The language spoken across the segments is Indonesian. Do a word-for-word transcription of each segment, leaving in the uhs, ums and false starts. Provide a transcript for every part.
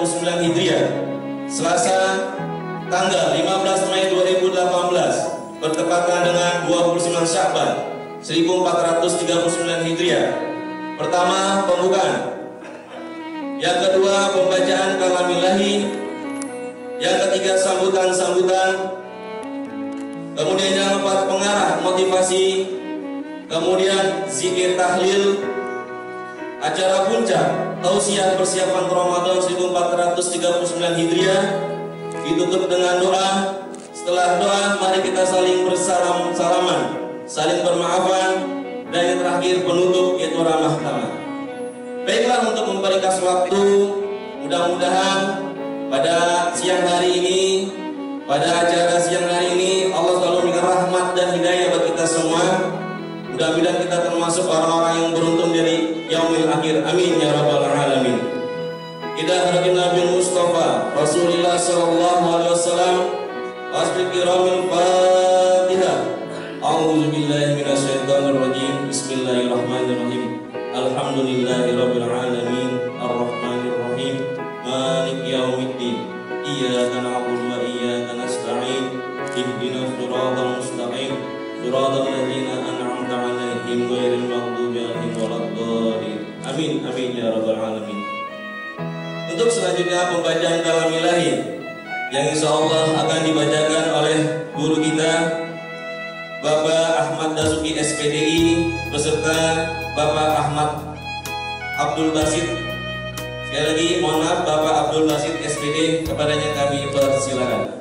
sembilan Hijriah, Selasa tanggal lima belas Mei dua ribu delapan belas, bertepatan dengan dua puluh sembilan Sya'ban seribu empat ratus tiga puluh sembilan Hijriah. Pertama, pembukaan. Yang kedua, pembacaan kalamillahi. Yang ketiga, sambutan-sambutan. Kemudian yang keempat, pengarah motivasi. Kemudian zikir tahlil. Acara puncak tausiah persiapan Ramadan seribu empat ratus tiga puluh sembilan Hijriah ditutup dengan doa. Setelah doa, mari kita saling bersalam-salaman, saling bermaafan, dan yang terakhir penutup yaitu ramah tamah. Baiklah, untuk memperingkas waktu, mudah-mudahan pada siang hari ini, pada acara siang hari ini, Allah selalu memberikan rahmat dan hidayah buat kita semua. Mudah-mudahan kita termasuk orang-orang yang beruntung dari yaumil akhir. Amin ya rabbal alamin. Ila haratin Nabi Mustafa Rasulullah sallallahu alaihi wasallam. Asbiqiromil Fatihah. A'udzu billahi minasyaitonir rajim. Bismillahirrahmanirrahim. Alhamdulillahirabbil alamin, arrahmanir rahim, maliki yaumiddin. Iyyaka na'budu wa iyyaka nasta'in. Ihdinas siratal mustaqim. Siratal ladzina an'amta 'alaihim ghairil maghdubi 'alaihim waladdallin. Amin amin ya rabbal alamin. Untuk selanjutnya pembacaan kalamillahi yang insyaallah akan dibacakan oleh guru kita Bapak Ahmad Dasuki S P D I beserta Bapak Ahmad Abdul Basit. Sekali lagi mohon maaf, Bapak Abdul Basit S P D, kepadanya kami persilakan.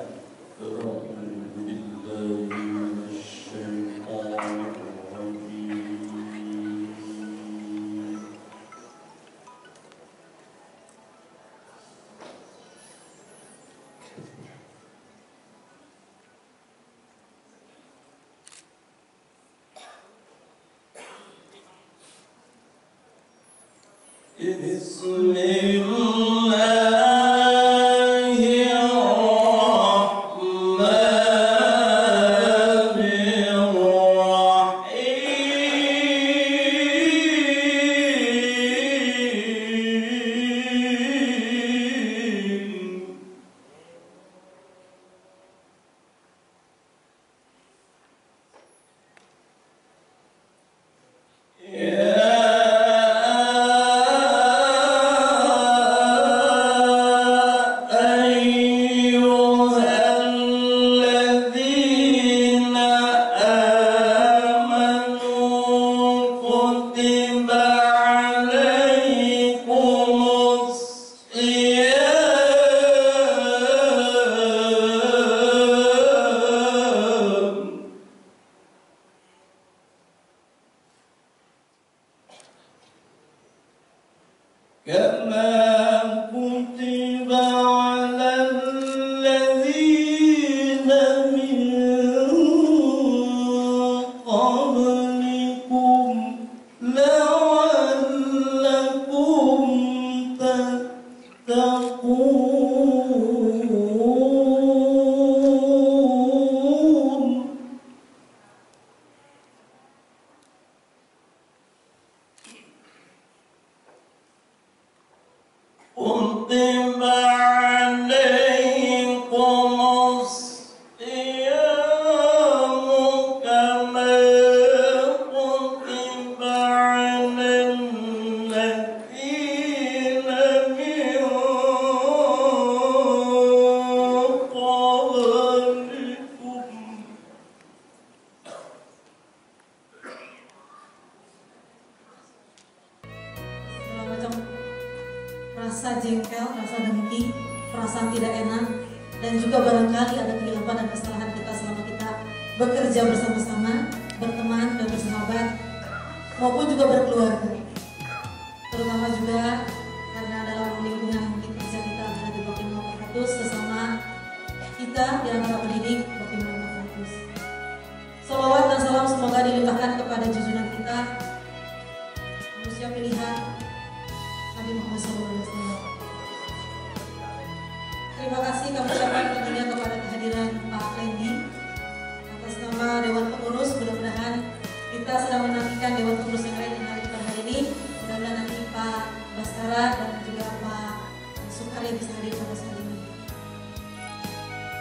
Rasa jengkel, rasa dengki, perasaan tidak enak, dan juga barangkali ada kehilafan dan kesalahan kita selama kita bekerja bersama-sama, berteman dan bersahabat, maupun juga berkeluarga. Terutama juga karena dalam lingkungan kerja kita ada di Bakim Fakus, sesama kita di antara pendidik Bakim Fakus. Salawat dan salam semoga dilimpahkan kepada junjungan kita, manusia pilihan Nabi Muhammad shallallahu alaihi wasallam. Terima kasih kami ucapkan tentunya kepada kehadiran Pak Lendi atas nama Dewan Pengurus. Mudah-mudahan kita sedang menantikan Dewan Pengurus yang lain yang hari pada hari ini. Mudah-mudahan nanti Pak Baskara dan juga Pak Sukari bisa hadir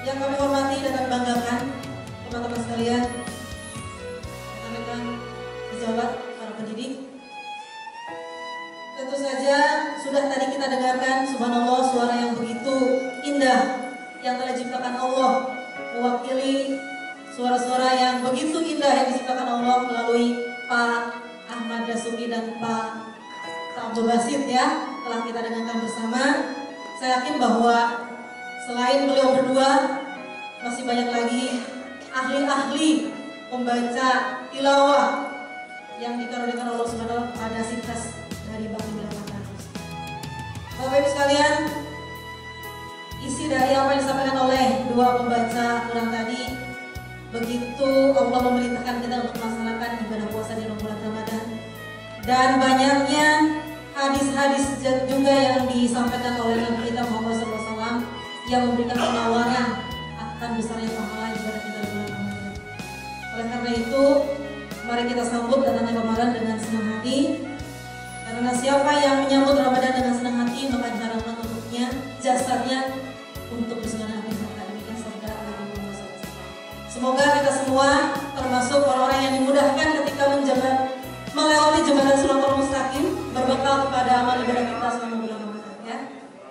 Yang kami hormati dan kami banggakan teman-teman sekalian, rekan-rekan pejabat, para pendidik. Tentu saja sudah tadi kita dengarkan, subhanallah, suara yang begitu indah yang telah diciptakan Allah, mewakili suara-suara yang begitu indah yang diciptakan Allah melalui Pak Ahmad Dasuki dan Pak Abdul Basit ya, telah kita dengarkan bersama. Saya yakin bahwa selain beliau berdua masih banyak lagi ahli-ahli pembaca tilawah yang dikaruniakan Allah Subhanahu wa taala pada sintas dari Bakti Belakang. Bapak Ibu sekalian, isi dari apa yang disampaikan oleh dua pembaca Quran tadi, begitu Allah memerintahkan kita untuk melaksanakan ibadah puasa di bulan Ramadan, dan banyaknya hadis-hadis juga yang disampaikan oleh Nabi kita Muhammad shallallahu alaihi wasallam yang memberikan penawaran akan besarnya pahala ibadah kita di bulan Ramadan. Oleh karena itu, mari kita sambut datangnya Ramadan dengan senang hati. Karena siapa yang menyambut Ramadan dengan senang hati, maka diharapkan untuknya jasadnya untuk bersenang hati. Demikian sabda Nabi Muhammad shallallahu alaihi wasallam. Semoga kita semua termasuk orang-orang yang dimudahkan ketika menjabat melewati jembatan Shiratal Mustaqim, berbekal kepada amal ibadah kita selama bulan Ramadan ya.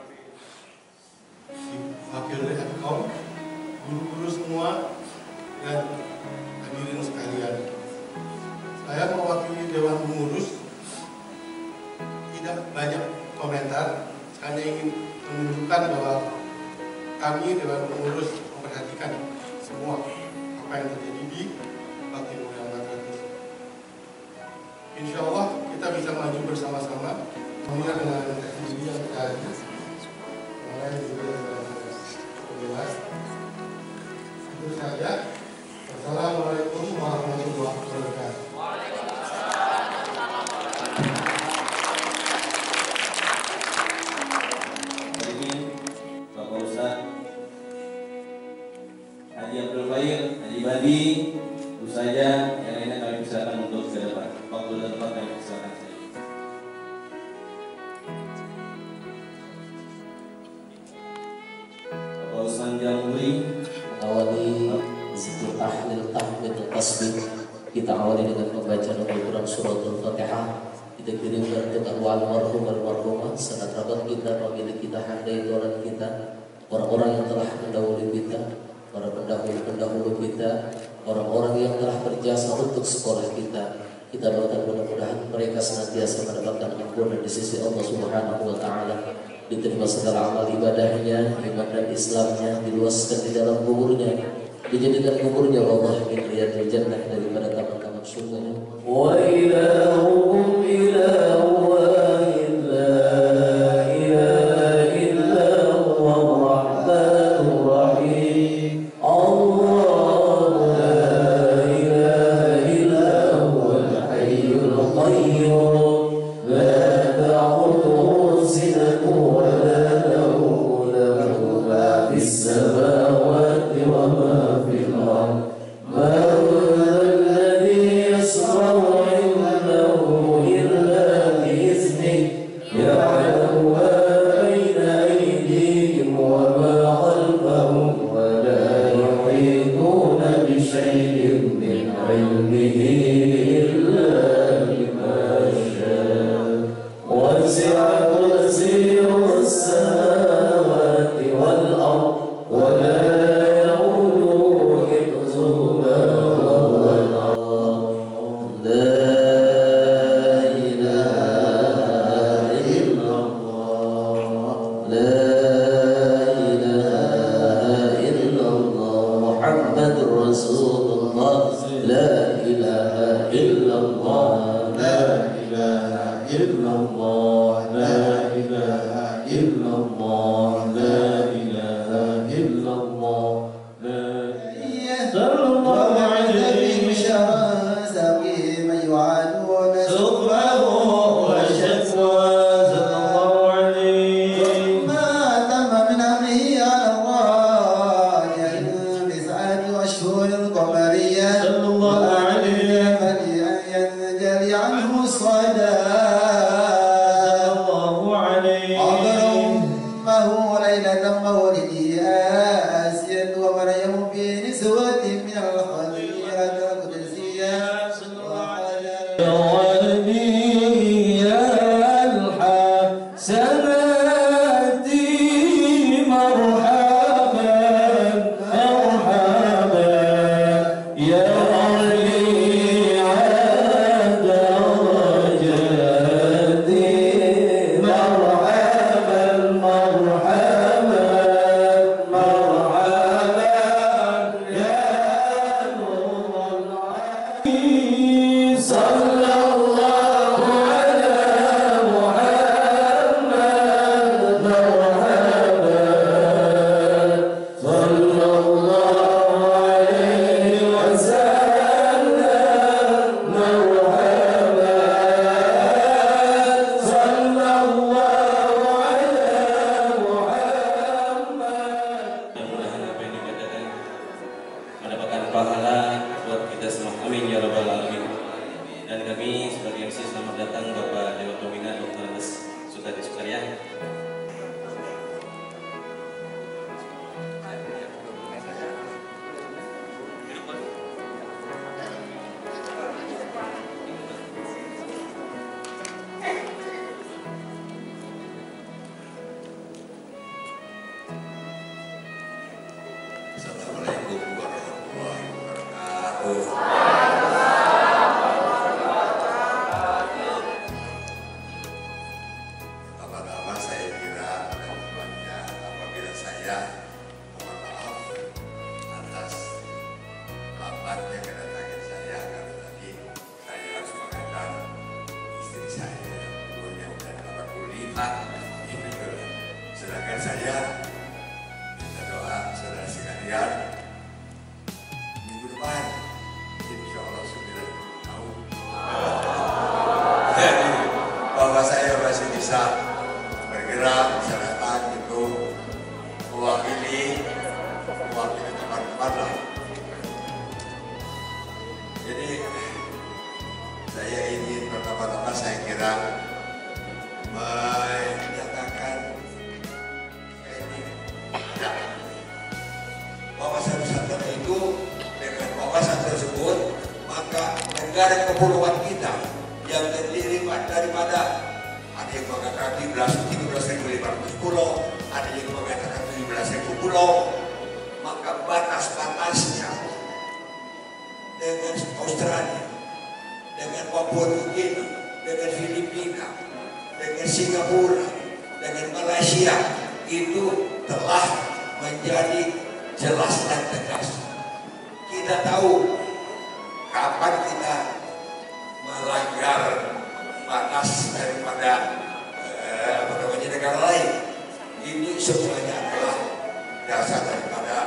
Wakil Rektor, guru-guru semua, dan hadirin sekalian, saya mewakili Dewan Pengurus, tidak banyak komentar, hanya ingin menunjukkan bahwa kami Dewan Pengurus memperhatikan semua apa yang terjadi di Bakti Mulia Matratus. Insya Allah kita bisa maju bersama-sama, mulai dengan diri yang tadi, mulai dari jelas. Itu saja. Assalamualaikum warahmatullahi wabarakatuh. Ini Bapak Ustaz Haji Abdul Khair, Haji Badi, itu saja. Yang lainnya kami persilakan untuk ke depan. Waktu dan tempat kami persilakan saja. Bapak Usman Jamhuri awali istiftah lil tahmid tasbih. Kita awali dengan pembacaan Al-Quran suratul Fatihah. Kita kirimkan ke arwah almarhum almarhumah, sanak kerabat kita, pemilik kita, handai orang kita, orang-orang yang telah mendahului kita, para pendahulu-pendahulu kita, orang-orang yang telah berjasa untuk sekolah kita. Kita doakan mudah-mudahan mereka senantiasa mendapatkan ampunan di sisi Allah Subhanahu wa taala, diterima segala amal ibadahnya, iman dan Islamnya, diluaskan di dalam kuburnya, dijadikan kuburnya Allah min riyadil jannah, daripada taman-taman surganya. Wa ilahukum ilahu wahid la ilaha illa huwa rahmanur rahim. Allah la ilaha illa huwa al-hayyul qayyum la ta'khudhuhu sinatun wa la nawm, lahu ma fis samawati wa ma fil ardh. ليلة مولده آسيا ومريم في نسوة من الخليقة القدسية Assalamualaikum warahmatullahi wabarakatuh. Pertama-tama saya kira ada sebabnya apabila saya mohon maaf atas lambatnya kedatangan saya, karena tadi saya harus mengantar istri saya umurnya sudah delapan puluh lima. Ini sedangkan saya minta doa saudara sekalian minggu depan insya Allah sembilan puluh tahun. Jadi bahwa saya masih bisa bergerak, bisa datang gitu mewakili mewakili teman-teman lah. Jadi saya ingin pertama-tama saya kira menyatakan ini ya, wawasan Nusantara itu dengan wawasan tersebut maka negara kepulauan kita yang terdiri daripada ada yang mengatakan tiga belas ribu lima ratus pulau, ada yang mengatakan tujuh belas ribu pulau, maka batas-batasnya dengan Australia, dengan Papua Nugini, dengan Filipina, dengan Singapura, dengan Malaysia itu telah menjadi jelas dan tegas. Kita tahu kapan kita melanggar batas daripada eh, apa namanya negara lain. Ini semuanya adalah dasar daripada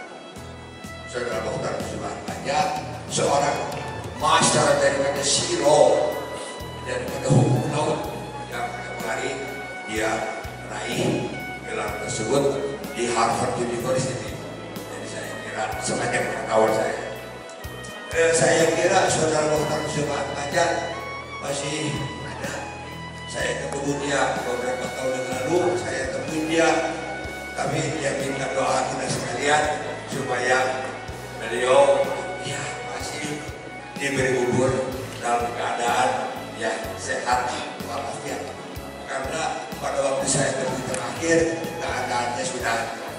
Saudara Mokhtar Muslimat Banyak, seorang master daripada siro daripada hukum laut yang kemarin dia raih gelar tersebut di Harvard University. Jadi saya kira sepanjang pengetahuan saya, eh, saya kira Saudara Mokhtar Muslimat Banyak masih ada. Saya ketemu dia beberapa tahun yang lalu, saya temui dia, tapi dia minta doa kita sekalian supaya beliau ya masih diberi umur dalam keadaan ya sehat walafiat. Karena pada waktu saya temui terakhir keadaannya sudah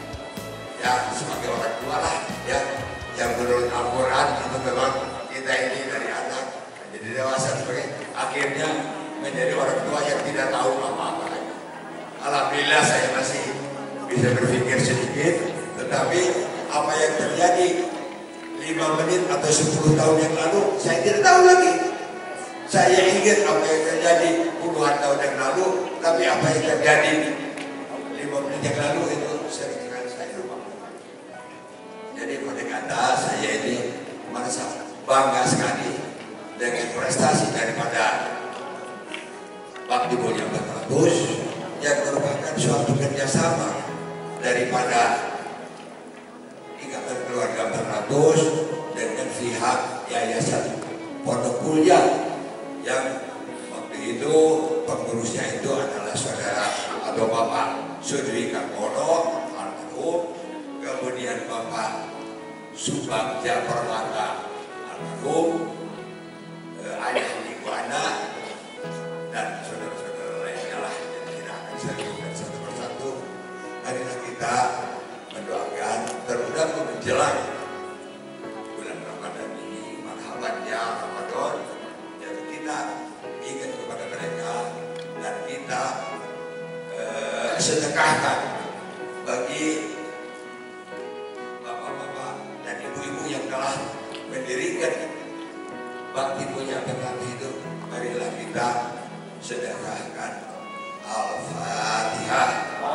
ya sebagai orang tua lah ya, yang menurut Al-Quran itu memang kita ini dari anak menjadi dewasa sebagai akhirnya menjadi orang tua yang tidak tahu apa-apa lagi. Alhamdulillah saya masih bisa berpikir sedikit, tetapi apa yang terjadi lima menit atau sepuluh tahun yang lalu saya tidak tahu lagi. Saya ingat apa yang terjadi puluhan tahun yang lalu, tapi apa yang terjadi lima menit yang lalu itu sering kali saya lupa. Jadi pada kata saya ini merasa bangga sekali dengan prestasi daripada Bakti Mulia empat ratus yang merupakan suatu kerjasama daripada Ikatan Keluarga empat ratus dengan pihak Yayasan Pondok Mulia yang waktu itu pengurusnya itu adalah saudara atau Bapak Sudri Karmono almarhum, kemudian Bapak Subagja Permata almarhum, eh, ayah ibu anak dan saudara-saudara lainnya lah yang tidak akan saya sebutkan satu persatu. Marilah kita mendoakan terlebih menjelang bulan Ramadan ini, marhabannya Ramadan, jadi kita ingat kepada mereka dan kita eh, sedekahkan bagi bapak-bapak dan ibu-ibu yang telah mendirikan bakti punya tempat hidup. Marilah kita sedekahkan. Al-Fatihah.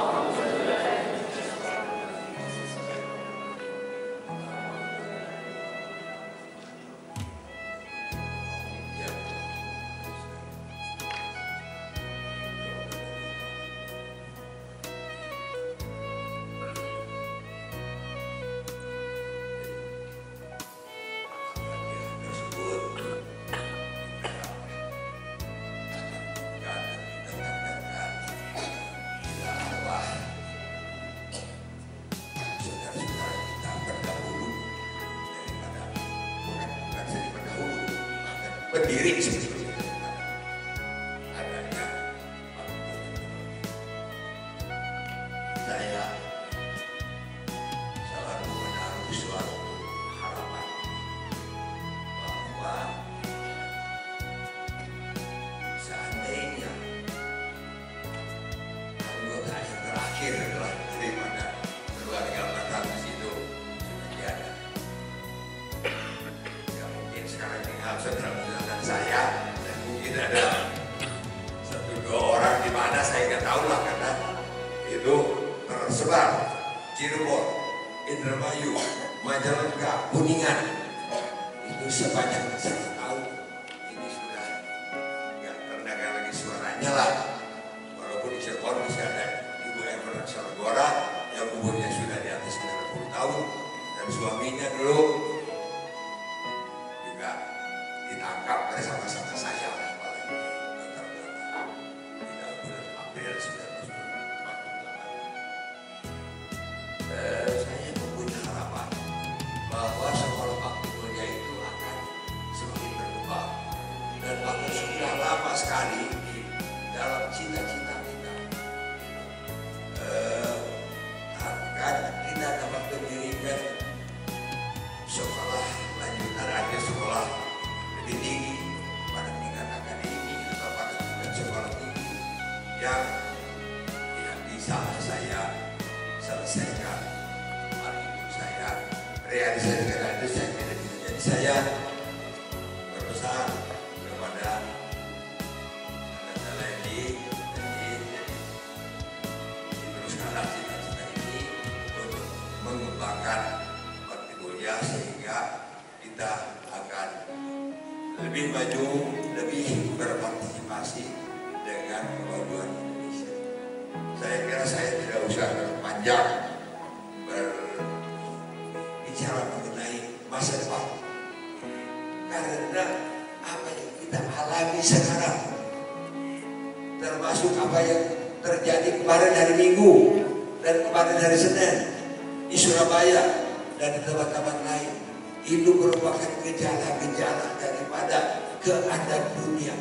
Berdiri seperti itu adanya. Saya selalu menaruh suatu harapan bahwa seandainya anggota yang terakhir adalah daripada keluarga Batangas itu seperti ada. Ya mungkin sekarang tinggal saudara saya dan mungkin ada satu dua orang di mana saya nggak tahu lah karena itu tersebar Cirebon, Indramayu, Majalengka, Kuningan itu sebanyak saya tahu ini sudah nggak terdengar lagi suaranya lah. Walaupun di Cirebon masih ada Ibu Emerald Saragora yang umurnya sudah di atas sembilan puluh tahun dan suaminya dulu ditangkap bersama-sama saya apalagi tidak bulan April sembilan belas empat puluh delapan. Eh, saya mempunyai harapan bahwa sekolah bakti mulia itu akan semakin berkembang dan bahkan sudah lama sekali di dalam cita-cita kita eh, akan kita dapat mendirikan sekolah lanjutan aja sekolah tinggi pada tingkat akademi atau pada tingkat sekolah tinggi yang tidak bisa saya selesaikan hal itu saya realisasikan itu saya tidak bisa. Jadi saya berpesan kepada anda lagi jadi diteruskanlah cita-cita ini untuk mengembangkan bakti mulia sehingga kita akan lebih maju, lebih berpartisipasi dengan kemajuan Indonesia. Saya kira saya tidak usah panjang berbicara mengenai masa depan, karena apa yang kita alami sekarang, termasuk apa yang terjadi kemarin hari Minggu dan kemarin hari Senin di Surabaya dan di tempat-tempat lain, itu merupakan gejala-gejala daripada keadaan dunia.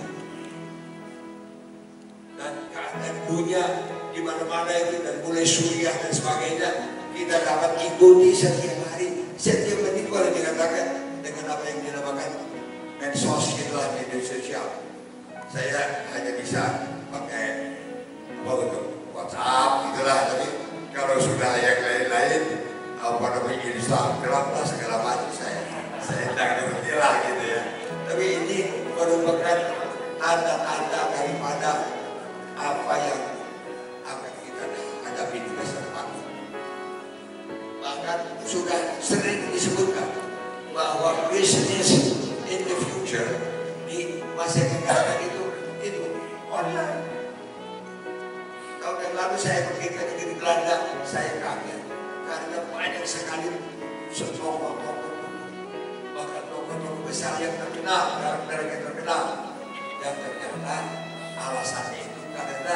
Dan keadaan dunia di mana-mana itu dan mulai Suriah dan sebagainya kita dapat ikuti setiap hari, setiap menit boleh dikatakan dengan apa yang dinamakan medsos, itulah media sosial. Saya hanya bisa pakai apa untuk WhatsApp itulah, tapi kalau sudah yang lain-lain apa namanya Instagram lah segala macam saya saya tidak ngerti lah gitu ya. Tapi ini merupakan tanda-tanda daripada apa yang akan kita hadapi di masa depan. Bahkan sudah sering disebutkan bahwa business in the future di masa yang akan datang itu itu online. Tahun yang lalu saya pergi ke negeri Belanda, saya kaget karena banyak sekali tokoh-tokoh, bahkan tokoh-tokoh besar yang terkenal, mereka yang terkenal, yang ternyata alasannya itu karena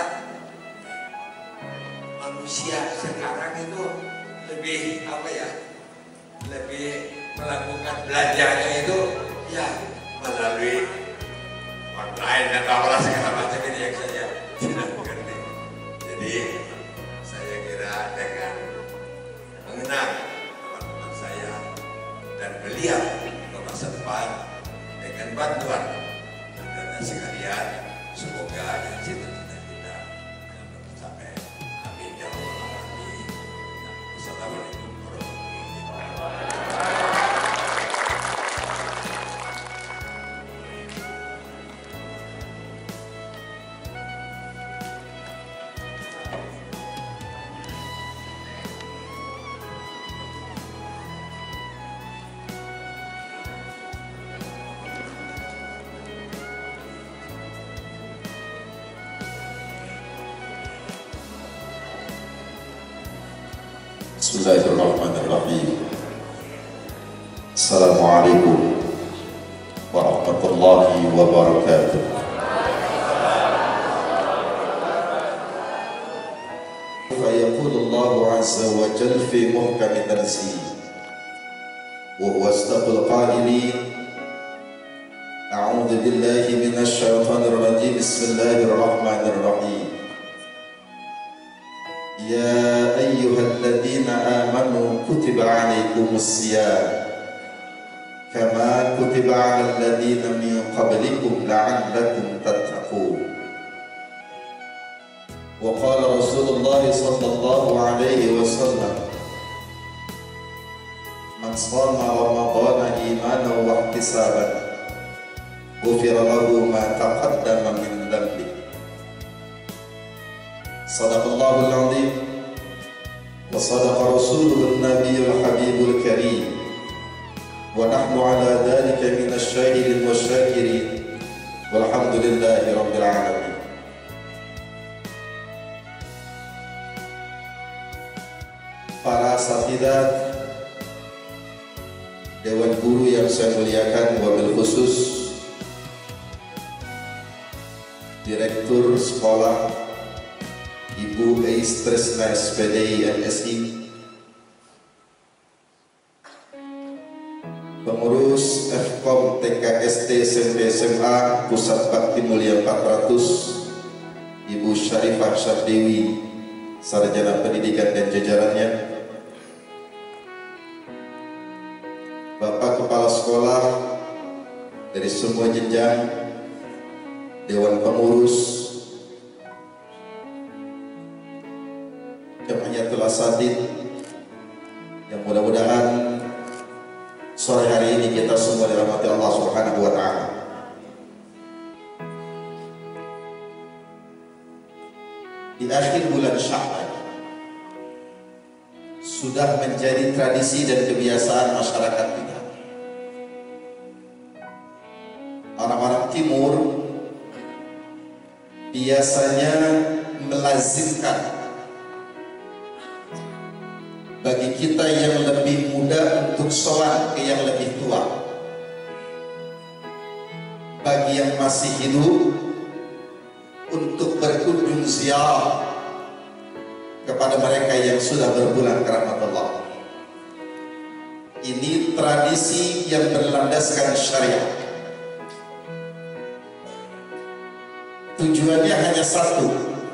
manusia sekarang itu lebih apa ya, lebih melakukan belanjanya itu ya melalui online dan apalah segala macam ini yang saya tidak mengerti. Jadi saya kira dengan mengenal teman-teman saya dan melihat ke masa depan dengan bantuan dan sekalian, semoga cita-cita kita sampai. Amin ya Allah. Amin. Assalamualaikum warahmatullahi wabarakatuh. Bismillahirrahmanirrahim. Assalamualaikum warahmatullahi wabarakatuh. فيقول الله عز وجل في محكم تنزيله وهو أصدق القائلين أعوذ بالله من الشيطان الرجيم بسم الله الرحمن الرحيم يا أيها الذين آمنوا كتب عليكم الصيام كما كتب على الذين من قبلكم لعلكم تتقون وقال رسول الله صلى الله عليه وسلم من صام رمضان إيمانا واحتسابا غفر له ما تقدم من ذنبه صدق الله العظيم وصدق رسوله النبي الحبيب الكريم ونحن على ذلك من الشاهدين والشاكرين والحمد لله رب العالمين. Para asatidzah, Dewan Guru yang saya muliakan, wabil khusus Direktur Sekolah Ibu Eis Tresna S P D I M S I, Pengurus F Kom T K S T S M P S M A Pusat Bakti Mulia empat ratus, Ibu Syarifah Syardewi, Sarjana Pendidikan dan jajarannya, Bapak Kepala Sekolah dari semua jenjang, Dewan Pengurus, Jamahiyatul Asatidz, yang mudah-mudahan sore hari ini kita semua dirahmati Allah Subhanahu wa Ta'ala. Di akhir bulan Sya'ban sudah menjadi tradisi dan kebiasaan masyarakat kita. Orang-orang timur biasanya melazimkan bagi kita yang lebih muda untuk sholat ke yang lebih tua, bagi yang masih hidup untuk berkunjung ziarah kepada mereka yang sudah berpulang ke rahmat Allah. Ini tradisi yang berlandaskan syariat. Tujuannya hanya satu: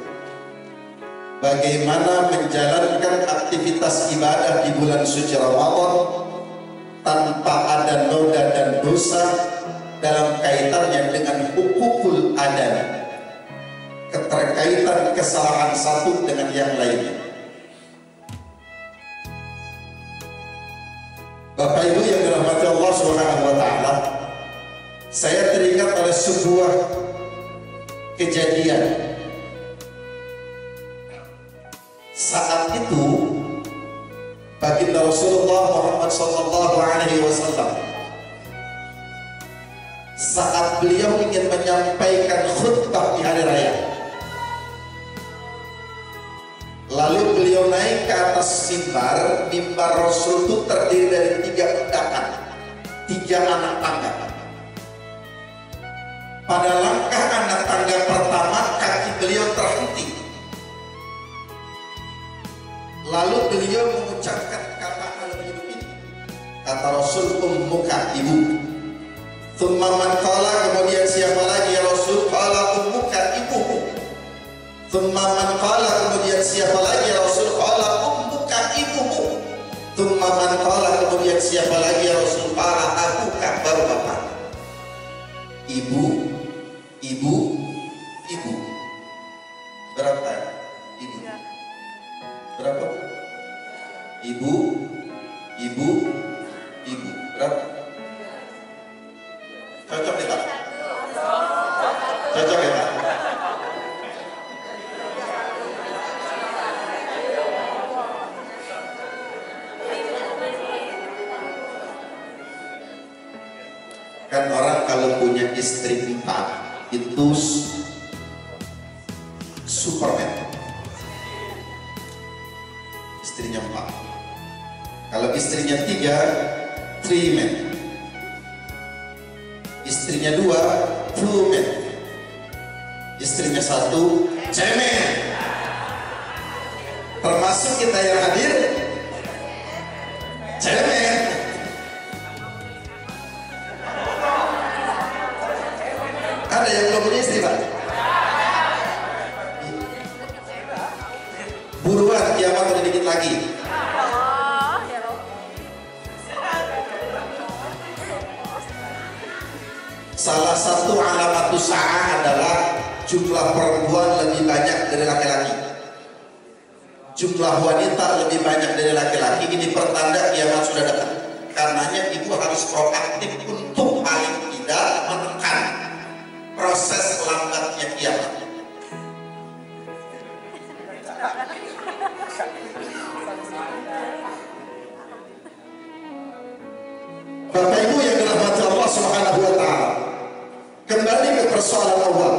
bagaimana menjalankan aktivitas ibadah di bulan suci Ramadan tanpa ada noda dan dosa dalam kaitannya dengan hukukul adan, keterkaitan kesalahan satu dengan yang lainnya. Bapak Ibu yang dirahmati Allah Subhanahu wa Ta'ala, saya teringat oleh sebuah kejadian. Saat itu baginda Rasulullah Muhammad Sallallahu Alaihi Wasallam, saat beliau ingin menyampaikan khutbah di hari raya, lalu beliau naik ke atas mimbar. Mimbar Rasul itu terdiri dari tiga undakan, tiga anak tangga. Pada langkah anak tangga pertama, kaki beliau terhenti. Lalu beliau mengucapkan kata dalam hidup ini, Kata Rasul, ummuka, ibu. Thumma man qala, kemudian siapa lagi ya Rasul? Qala ummuka, ibumu. Thumma man qala, kemudian siapa lagi ya Rasul? Qala ummuka, ibumu. Thumma man qala, kemudian siapa lagi ya Rasul? Qala abuka, baru bapak. Ibu, ibu, ibu. Berapa? Ibu. Berapa? Ibu, ibu, ibu. Berapa? Cocok ya Pak? Cocok ya Pak? Kan orang kalau punya istri empat itu Superman. Istrinya empat. Kalau istrinya tiga, three men. Istrinya dua, two men. Istrinya satu, cemen. Termasuk kita yang hadir, cemen. Ada yang belum punya istri Pak? Buruan, kiamat udah dikit lagi. Salah satu alamatus sa'ah adalah jumlah perempuan lebih banyak dari laki-laki. Jumlah wanita lebih banyak dari laki-laki. Ini pertanda kiamat sudah dekat. Karenanya ibu harus proaktif untuk paling tidak menekan proses lambatnya kiamat. Bapak Ibu yang dirahmati Allah Subhanahu wa taala. Kembali ke persoalan awal.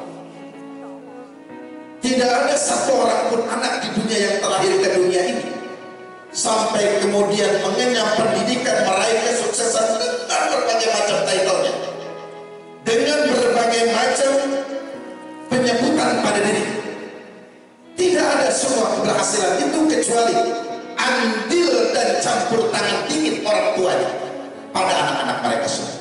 Tidak ada satu orang pun anak di dunia yang terlahir ke dunia ini sampai kemudian mengenyam pendidikan, meraih kesuksesan dengan berbagai macam title-nya, dengan berbagai macam penyebutan pada diri. Tidak ada semua keberhasilan itu kecuali andil dan campur tangan dingin orang tuanya pada anak-anak mereka semua.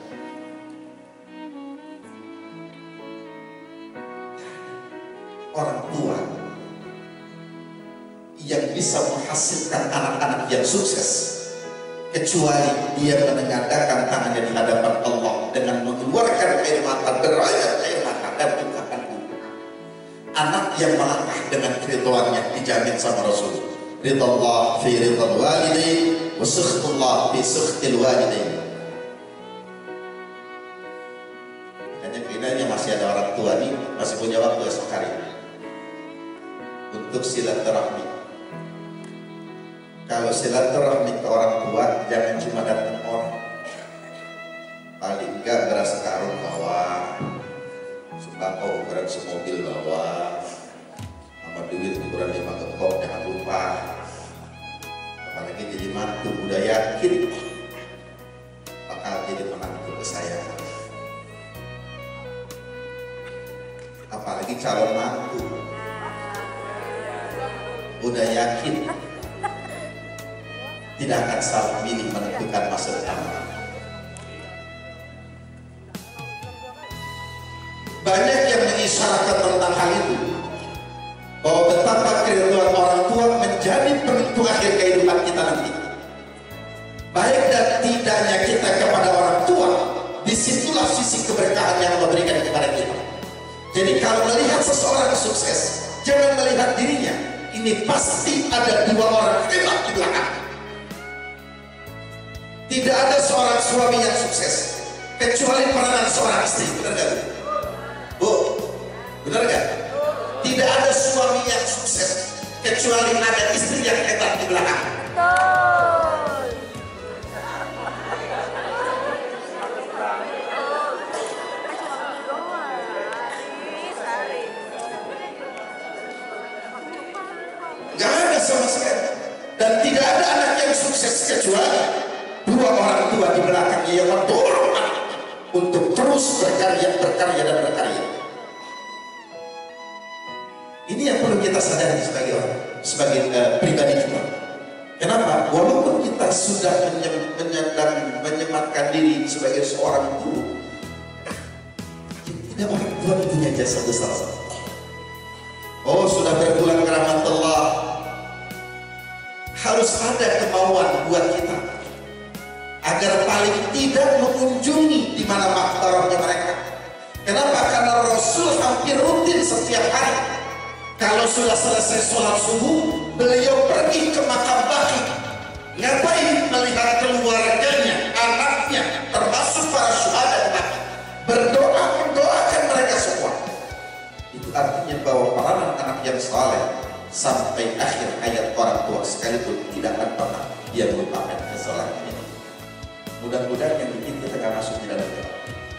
Orang tua yang bisa menghasilkan anak-anak yang sukses kecuali dia menengadahkan tangannya di hadapan Allah dengan mengeluarkan air mata, derajat air mata dan ungkapan ibu. Anak yang melangkah dengan keridhaannya dijamin sama Rasul. Ridallah fi ridal walidain wa sakhtullah fi sakhtil walidain. Hanya bedanya masih ada orang tua nih, masih punya waktu esok hari untuk silaturahmi. Kalau silaturahmi ke orang tua, jangan cuma datang orang. Paling enggak beras karung bawa, sembako ukuran semobil bawa, sama duit ukuran lima kepok jangan lupa. Apalagi jadi mantu, udah yakin bakal jadi menantu kesayangan. Apalagi calon mantu, udah yakin tidak akan salah pilih menentukan masa depan. Banyak yang mengisyaratkan tentang hal itu, bahwa betapa keridhaan orang tua menjadi penentu akhir kehidupan kita nanti. Baik dan tidaknya kita kepada orang tua, disitulah sisi keberkahan yang Allah berikan kepada kita. Jadi kalau melihat seseorang sukses, jangan melihat dirinya. Ini pasti ada dua orang hebat di belakang. Tidak ada seorang suami yang sukses kecuali peranan seorang istri. Benar gak Bu? Benar gak? Tidak ada suami yang sukses kecuali ada istri yang hebat di belakang. Gak ada sama sekali. Dan tidak ada anak yang sukses kecuali dua orang tua di belakangnya yang mendorong anaknya untuk terus berkarya, berkarya dan berkarya. Ini yang perlu kita sadari sebagai orang, sebagai uh, pribadi kita. Kenapa? Walaupun kita sudah menyem, menyandang, menyematkan diri sebagai seorang guru, tidak orang tua punya jasa besar. Oh, sudah berbulan ke rahmat Allah, harus ada kemauan buat kita agar paling tidak mengunjungi di mana maktabahnya mereka. Kenapa? Karena Rasul hampir rutin setiap hari. Kalau sudah selesai sholat subuh, beliau pergi ke makam Baqi. Ngapain? Melihat keluarganya, anaknya, termasuk para syuhada, berdoa, mendoakan mereka semua. Itu artinya bahwa peranan anak yang saleh sampai akhir hayat orang tua sekalipun tidak akan pernah dia melupakan kesalahan ini. Mudah-mudahan yang bikin kita akan masuk di dalam neraka.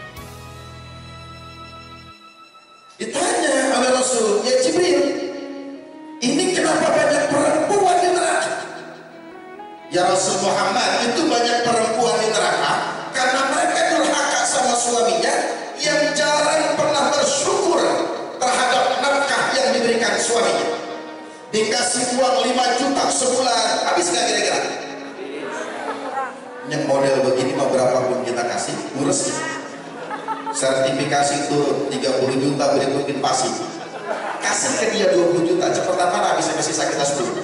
Ditanya oleh Rasul, ya Jibril, ini kenapa banyak perempuan di neraka? Ya Rasul Muhammad, itu banyak perempuan di neraka karena mereka durhaka sama suaminya yang jarang pernah bersyukur terhadap nafkah yang diberikan suaminya. Dikasih uang lima juta sebulan, habis nggak kira-kira? Yang model begini mau berapapun kita kasih, ngurus. Sertifikasi itu tiga puluh juta berikutin pasti. Kasih ke dia dua puluh juta, cepetan mana habis sampai sisa kita sepuluh.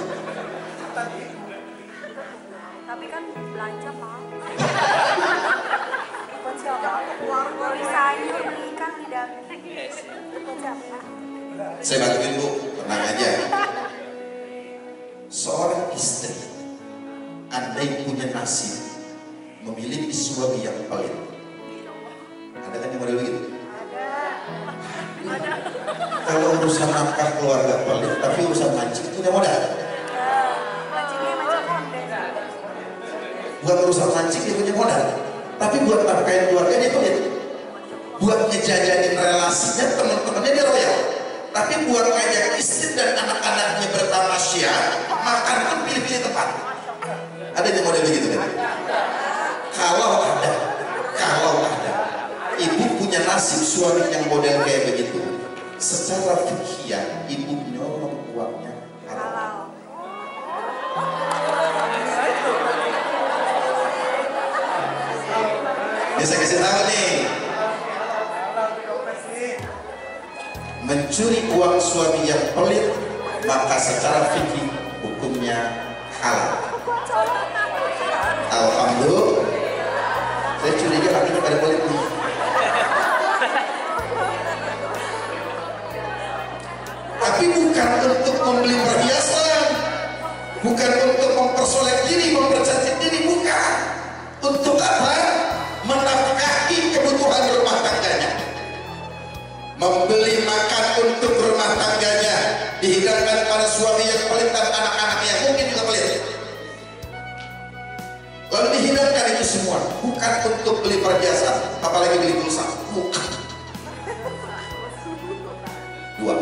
Tapi kan belanja Pak. Buat siapa? Keluarga sayur, ikan tidak. Buat siapa? Saya bantuin Bu, tenang aja. Seorang istri andai punya nasib memiliki suami yang pelit, ada kan yang model begitu? Ada. Kalau urusan nafkah keluarga pelit, tapi urusan mancing punya modal. Mancingnya mancing konde. Buat urusan mancing dia punya modal, tapi buat nafkahin keluarga dia pelit. Buat ngejajanin relasinya teman-temannya dia royal. Tapi buat ngajak istri dan anak-anaknya bertamasya, makan pun pilih-pilih tempat. Ada yang model begitu kan? Kalau ada, kalau ada, ibu punya nasib suami yang model kayak begitu, secara fikih ibu nyolong uangnya halal. Ini saya kasih tahu nih, mencuri uang suami yang pelit maka secara fikih hukumnya halal. Alhamdulillah, saya curiga lakinya pada pelit nih. Tapi bukan untuk membeli perhiasan, bukan untuk mempersolek diri, mempercantik diri, bukan. Untuk apa? Menafkahi kebutuhan rumah tangganya, membeli makan untuk rumah tangganya, dihidangkan pada suami yang pelit dan anak-anaknya yang mungkin juga pelit. Lalu dihidangkan itu semua, bukan untuk beli perhiasan, apalagi beli pulsa, bukan. Dua.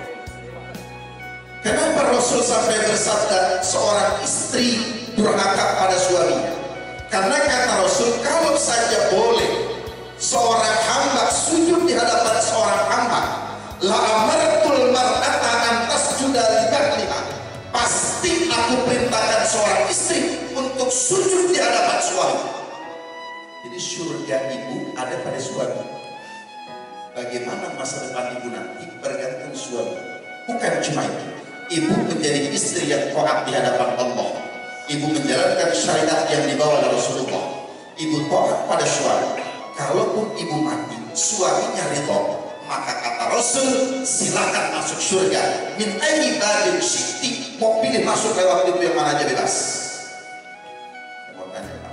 Kenapa Rasul sampai bersabda seorang istri durhaka pada suaminya? Karena kata Rasul, kalau saja boleh seorang hamba sujud di hadapan seorang hamba, la amartul mar'ata an tasjuda li ba'liha, pasti aku perintahkan seorang istri untuk sujud di hadapan suami. Jadi surga ibu ada pada suami. Bagaimana masa depan ibu nanti bergantung suami. Bukan cuma itu, ibu menjadi istri yang taat di hadapan Allah. Ibu menjalankan syariat yang dibawa oleh Rasulullah. Ibu taat pada suami. Kalaupun ibu mati, suaminya ridho, maka kata Rasul, silakan masuk surga. Min ayyi babin syi'ti, mau pilih masuk lewat pintu yang mana aja bebas. Saya mau tanya Pak.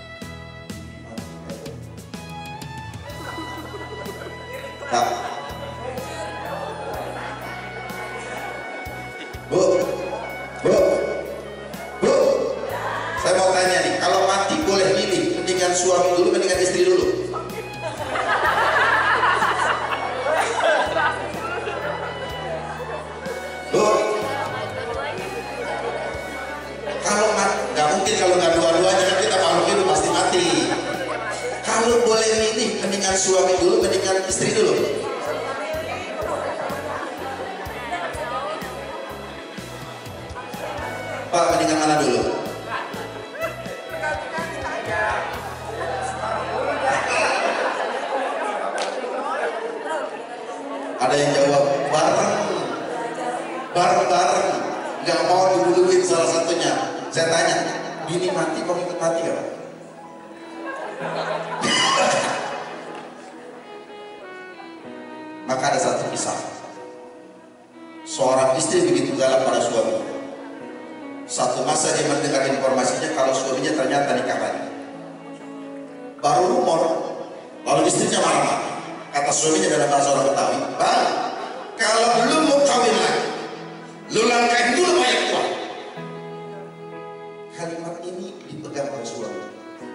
Pak. Bu, Bu, Bu, saya mau tanya nih, kalau mati boleh milih, mendingan suami dulu, mendingan istri dulu? Bu, kalau mati, nggak mungkin kalau nggak dua-duanya, kan kita makhluk hidup pasti mati. Kalau boleh milih, mendingan suami dulu, mendingan istri dulu? Pak, mendingan mana dulu? Ada yang jawab bareng, bareng-bareng, nggak mau diduluin salah satunya. Saya tanya, bini mati kok ikut mati ya? Maka ada satu kisah, seorang istri begitu galak pada suami. Satu masa dia mendengar informasinya kalau suaminya ternyata nikah lagi. Baru rumor, lalu istrinya marah-marah. Kata suaminya dalam bahasa orang Betawi, "Bang, kalau lu mau kawin lagi, lu langkahin dulu mayat gua." Kalimat ini dipegang oleh suami.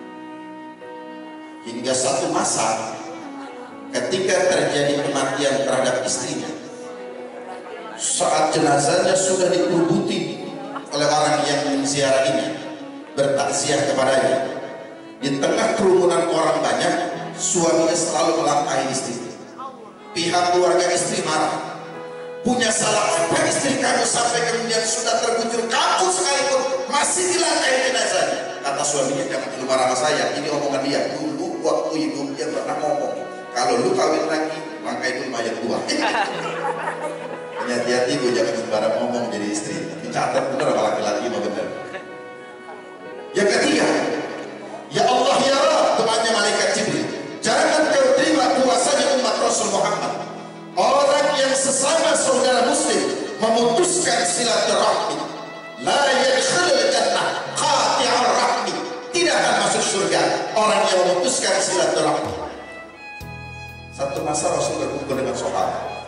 Hingga satu masa, ketika terjadi kematian terhadap istrinya, saat jenazahnya sudah dikerubuti oleh orang yang menziarahinya, bertaksiah kepadanya, di tengah kerumunan orang banyak, suaminya selalu melangkahi istri. Pihak keluarga istri marah. Punya salah apa istri kamu sampai kemudian sudah terbujur kaku sekalipun masih dilangkahi jenazahnya? Kata suaminya, jangan dulu marah sama saya. Ini omongan dia. Dulu waktu hidup dia pernah ngomong, kalau lu kawin lagi, langkahi dulu mayat gua. Hati-hati bu, jangan sembarang ngomong jadi istri. Dicatat bener sama laki-laki mah bener. Yang ketiga, ya Allah ya Rabb, temannya malaikat Jibril, jangan kau terima kuasanya umat Rasul Muhammad. Orang yang sesama saudara muslim memutuskan silaturahmi, la yadkhulul jannah qati'ur rahmi, tidak akan masuk surga orang yang memutuskan silaturahmi. Satu masa Rasul berkumpul dengan sahabat.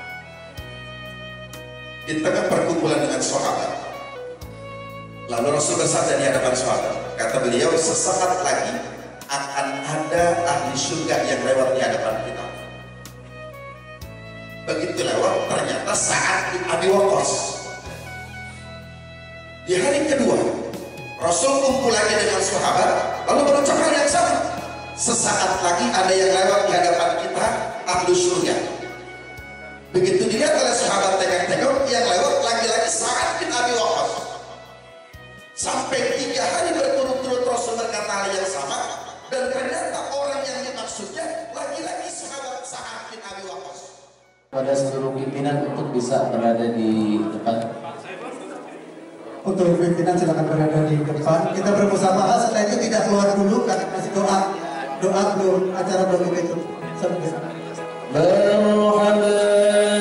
Di tengah perkumpulan dengan sahabat, lalu Rasul bersabda di hadapan sahabat, kata beliau, sesaat lagi akan ada ahli surga yang lewat di hadapan kita. Begitu lewat, ternyata Sa'ad bin Abi Waqqas. Di hari kedua, Rasul kumpul lagi dengan sahabat, lalu berucap hal yang sama. Sesaat lagi ada yang lewat di hadapan kita, ahli surga. Begitu dilihat oleh sahabat tengok-tengok, yang lewat lagi-lagi Sa'ad bin Abi Waqqas. Sampai tiga hari berturut-turut Rasul berkata hal yang sama, dan ternyata orang yang dimaksudnya lagi-lagi sahabat Sa'ad bin Abi Waqqas. Pada seluruh pimpinan untuk bisa berada di depan. Untuk pimpinan silakan berada di depan. Kita bersama setelah itu tidak keluar dulu karena masih doa. Doa belum, acara belum itu. Berhamdulillah.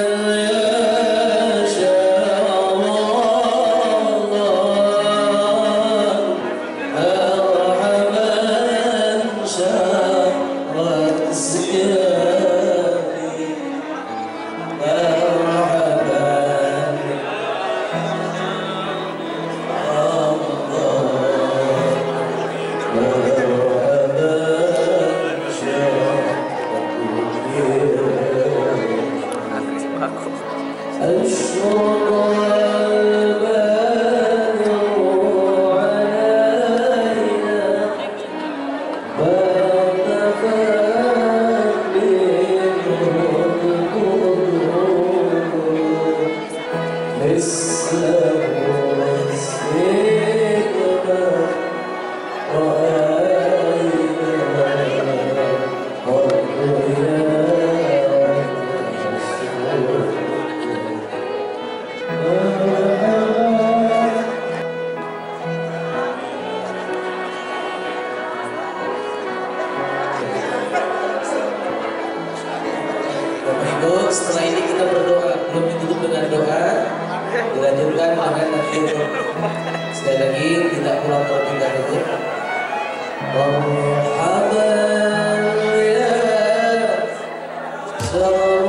Setelah ini kita berdoa, belum ditutup dengan doa, dilanjutkan dengan nanti sekali lagi tidak pulang terlebih dahulu. Marhaban ya